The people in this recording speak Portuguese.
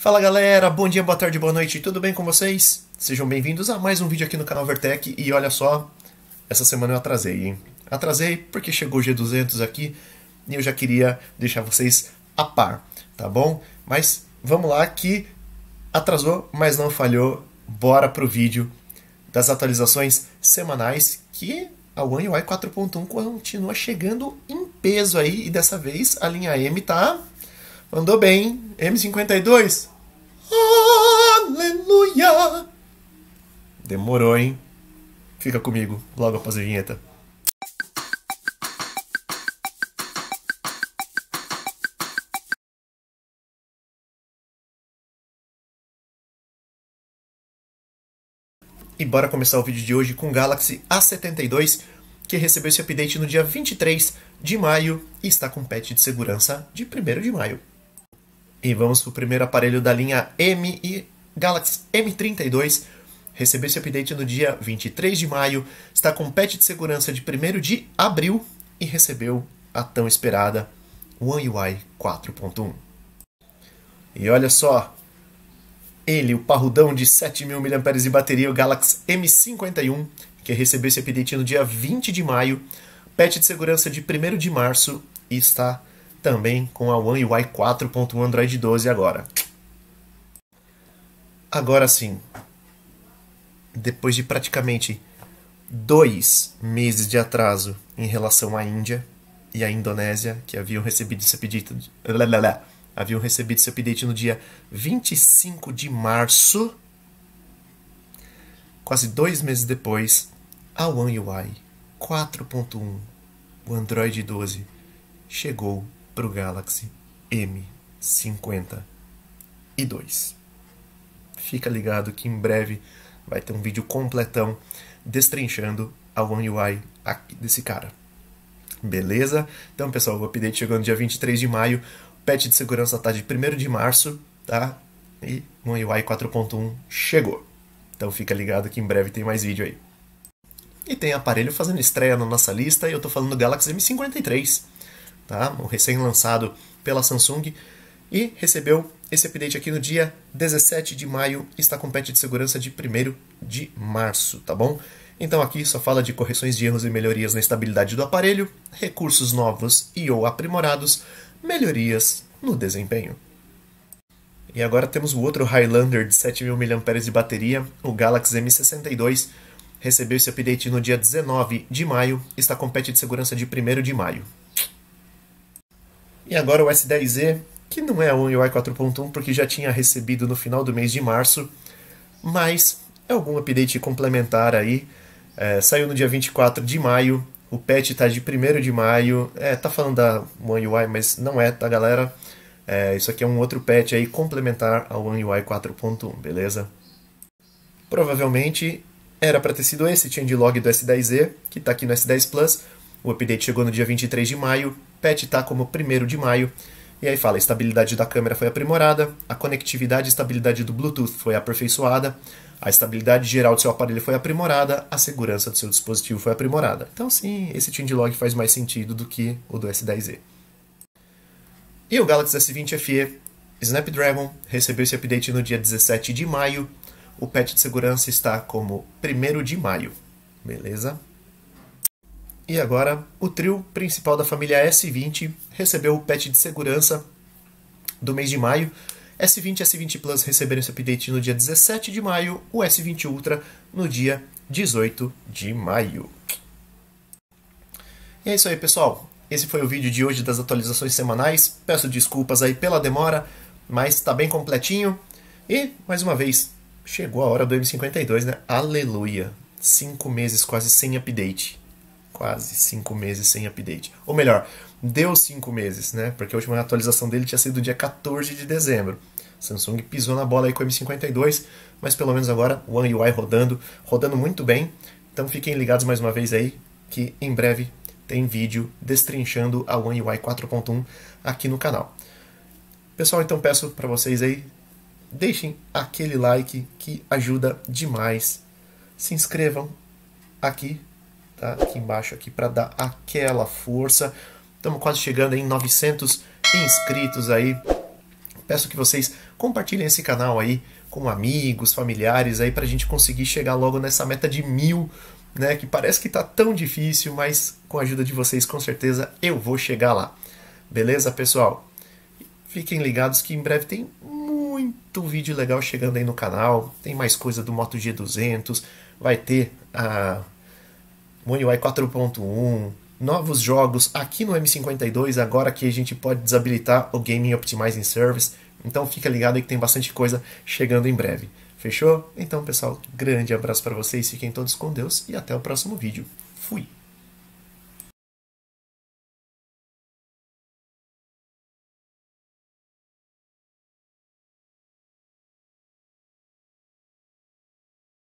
Fala galera, bom dia, boa tarde, boa noite, tudo bem com vocês? Sejam bem-vindos a mais um vídeo aqui no canal Vertec. E olha só, essa semana eu atrasei, hein? Atrasei porque chegou o G200 aqui e eu já queria deixar vocês a par, tá bom? Mas vamos lá que atrasou, mas não falhou. Bora pro vídeo das atualizações semanais que a One UI 4.1 continua chegando em peso aí. E dessa vez a linha M tá... andou bem, M52. Aleluia! Demorou, hein? Fica comigo, logo após a vinheta. E bora começar o vídeo de hoje com o Galaxy A72, que recebeu esse update no dia 23 de maio e está com patch de segurança de 1º de maio. E vamos para o primeiro aparelho da linha M, e Galaxy M32 recebeu esse update no dia 23 de maio, está com patch de segurança de 1º de abril e recebeu a tão esperada One UI 4.1. E olha só, ele, o parrudão de 7.000 mAh de bateria, o Galaxy M51, que recebeu esse update no dia 20 de maio, patch de segurança de 1º de março e está também com a One UI 4.1 Android 12 agora. Agora sim, depois de praticamente 2 meses de atraso em relação à Índia e à Indonésia, que haviam recebido esse update, no dia 25 de março, quase 2 meses depois, a One UI 4.1, o Android 12, chegou para o Galaxy M52. Fica ligado que em breve vai ter um vídeo completão destrinchando a One UI aqui desse cara. Beleza? Então, pessoal, o update chegou no dia 23 de maio. O patch de segurança está de 1º de março, tá? E One UI 4.1 chegou. Então fica ligado que em breve tem mais vídeo aí. E tem aparelho fazendo estreia na nossa lista, e eu tô falando do Galaxy M53, tá? O recém-lançado pela Samsung, e recebeu esse update aqui no dia 17 de maio, está com patch de segurança de 1º de março, tá bom? Então aqui só fala de correções de erros e melhorias na estabilidade do aparelho, recursos novos e ou aprimorados, melhorias no desempenho. E agora temos o outro Highlander de 7.000 mAh de bateria, o Galaxy M62, recebeu esse update no dia 19 de maio, está com patch de segurança de 1º de maio. E agora o S10e, que não é a One UI 4.1 porque já tinha recebido no final do mês de março, mas é algum update complementar aí. Saiu no dia 24 de maio, o patch está de 1º de maio, tá falando da One UI, mas não é, tá galera? Isso aqui é um outro patch aí complementar ao One UI 4.1, beleza? Provavelmente era para ter sido esse changelog do S10e, que está aqui no S10 Plus. O update chegou no dia 23 de maio, patch está como 1º de maio, e aí fala, a estabilidade da câmera foi aprimorada, a conectividade e estabilidade do Bluetooth foi aperfeiçoada, a estabilidade geral do seu aparelho foi aprimorada, a segurança do seu dispositivo foi aprimorada. Então sim, esse changelog faz mais sentido do que o do S10e. E o Galaxy S20 FE Snapdragon recebeu esse update no dia 17 de maio, o patch de segurança está como 1º de maio, beleza? E agora, o trio principal da família S20 recebeu o patch de segurança do mês de maio. S20 e S20 Plus receberam esse update no dia 17 de maio, o S20 Ultra no dia 18 de maio. E é isso aí, pessoal. Esse foi o vídeo de hoje das atualizações semanais. Peço desculpas aí pela demora, mas está bem completinho. E, mais uma vez, chegou a hora do M52, né? Aleluia! 5 meses quase sem update. Quase 5 meses sem update. Ou melhor, deu 5 meses, né? Porque a última atualização dele tinha sido dia 14 de dezembro. Samsung pisou na bola aí com o M52, mas pelo menos agora o One UI rodando muito bem. Então fiquem ligados mais uma vez aí, que em breve tem vídeo destrinchando a One UI 4.1 aqui no canal. Pessoal, então peço para vocês aí, deixem aquele like que ajuda demais. Se inscrevam aqui, tá? Aqui embaixo aqui para dar aquela força. Estamos quase chegando em 900 inscritos aí. Peço que vocês compartilhem esse canal aí com amigos, familiares, aí pra gente conseguir chegar logo nessa meta de 1000, né? Que parece que tá tão difícil, mas com a ajuda de vocês, com certeza, eu vou chegar lá. Beleza, pessoal? Fiquem ligados que em breve tem muito vídeo legal chegando aí no canal. Tem mais coisa do Moto G200, vai ter a One UI 4.1, novos jogos aqui no M52, agora que a gente pode desabilitar o Gaming Optimizing Service. Então fica ligado aí que tem bastante coisa chegando em breve. Fechou? Então, pessoal, grande abraço para vocês, fiquem todos com Deus e até o próximo vídeo. Fui!